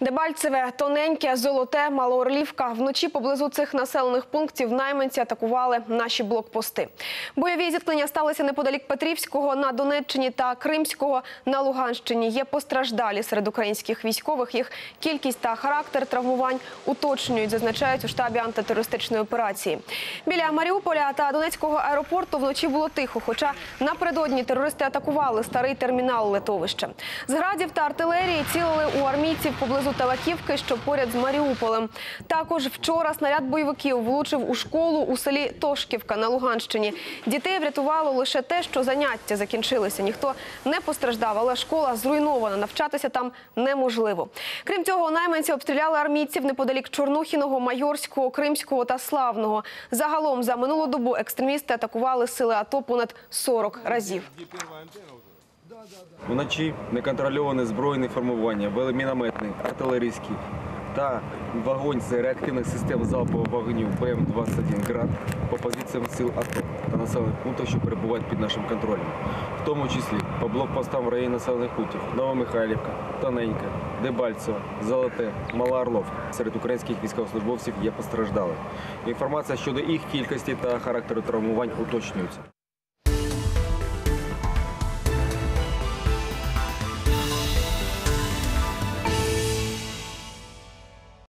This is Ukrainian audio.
Дебальцеве, Тоненьке, Золоте, Малоорлівка. Вночі поблизу цих населених пунктів найманці атакували наші блокпости. Бойові зіткнення сталися неподалік Петрівського на Донеччині та Кримського на Луганщині. Є постраждалі серед українських військових. Їх кількість та характер травмувань уточнюють, зазначають у штабі антитерористичної операції. Біля Маріуполя та Донецького аеропорту вночі було тихо, хоча напередодні терористи атакували старий термінал литовища. З градів та артилерії цілили у армійців поблизу Талаківки, що поряд з Маріуполем. Також вчора снаряд бойовиків влучив у школу у селі Тошківка на Луганщині. Дітей врятувало лише те, що заняття закінчилися. Ніхто не постраждав, але школа зруйнована. Навчатися там неможливо. Крім цього, найманці обстріляли армійців неподалік Чорнухіного, Майорського, Кримського та Славного. Загалом за минулу добу екстремісти атакували сили АТО понад 40 разів. Вночі неконтрольоване збройне формування, вели мінометний, артилерійський та вогонь з реактивних систем залпового вогню ПМ-21 «Град» по позиціям сил АТО та населених пунктів, що перебувають під нашим контролем. В тому числі по блокпостам в районі населених пунктів Новомихайлівка, Тоненьке, Дебальцеве, Золоте, Малоорлівка. Серед українських військовослужбовців є постраждалі. Інформація щодо їх кількості та характеру травмувань уточнюється.